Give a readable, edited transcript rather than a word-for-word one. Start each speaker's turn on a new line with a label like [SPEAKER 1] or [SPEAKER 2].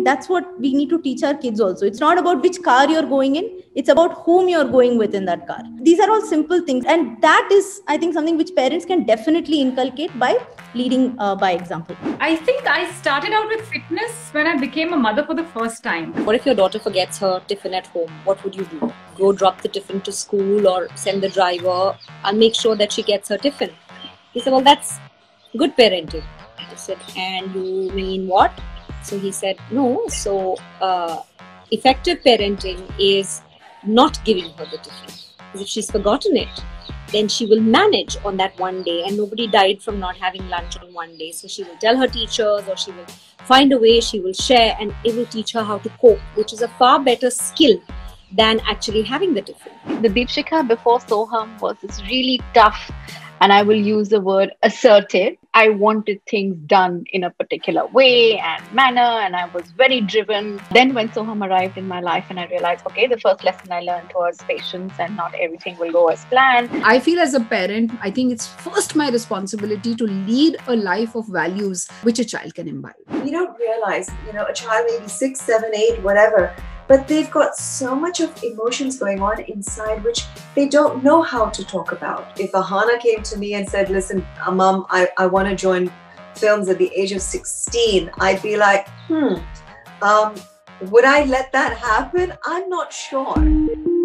[SPEAKER 1] that's what we need to teach our kids also. It's not about which car you're going in, it's about whom you're going with in that car. These are all simple things, and that is, I think, something which parents can definitely inculcate by leading by example.
[SPEAKER 2] I think I started out with fitness when I became a mother for the first time.
[SPEAKER 3] What if your daughter forgets her tiffin at home? What would you do? Go drop the tiffin to school or send the driver and make sure that she gets her tiffin? He said, well, that's good parenting. I said, and you mean what? So he said, no. So effective parenting is not giving her the tiffin. Because if she's forgotten it, then she will manage on that one day, and nobody died from not having lunch on one day. So she will tell her teachers, or she will find a way, she will share, and it will teach her how to cope, which is a far better skill than actually having the tiffin.
[SPEAKER 4] The Deepshikha before Soham was this really tough, and I will use the word assertive. I wanted things done in a particular way and manner, and I was very driven. Then when Soham arrived in my life and I realized, okay, the first lesson I learned was patience and not everything will go as planned.
[SPEAKER 5] I feel as a parent, I think it's first my responsibility to lead a life of values which a child can imbibe.
[SPEAKER 6] You don't realize, a child may be 6, 7, 8, whatever, but they've got so much of emotions going on inside which they don't know how to talk about. If Ahana came to me and said, listen, Mom, I want to join films at the age of 16, I'd be like, would I let that happen? I'm not sure.